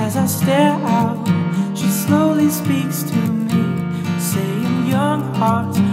As I stare out, she slowly speaks to me, saying young hearts